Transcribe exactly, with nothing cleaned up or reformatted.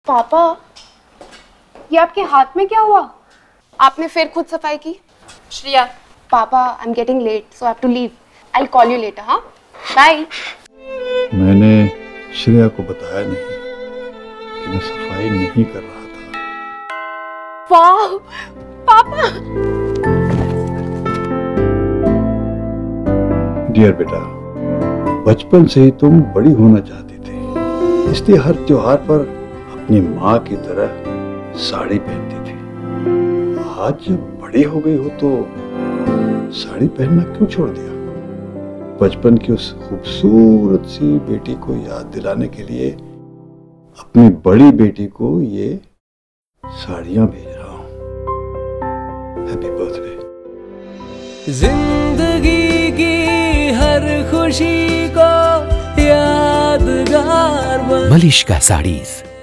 पापा, ये आपके हाथ में क्या हुआ? आपने फिर खुद सफाई की? श्रेया, पापा, I am getting late, so I have to leave. I will call you later. हाँ, बाय. मैंने श्रेया को बताया नहीं कि मैं सफाई नहीं कर रहा था. वाह, पापा. डियर बेटा, बचपन से ही तुम बड़ी होना चाहती थी, इसलिए हर त्योहार पर अपनी माँ की तरह साड़ी पहनती थी. आज जब बड़ी हो गई हो तो साड़ी पहनना क्यों छोड़ दिया? बचपन की उस खूबसूरत सी बेटी को याद दिलाने के लिए अपनी बड़ी बेटी को ये साड़ियां भेज रहा हूं. Happy birthday. जिंदगी की हर खुशी को यादगार. मलिश्का साड़ीज.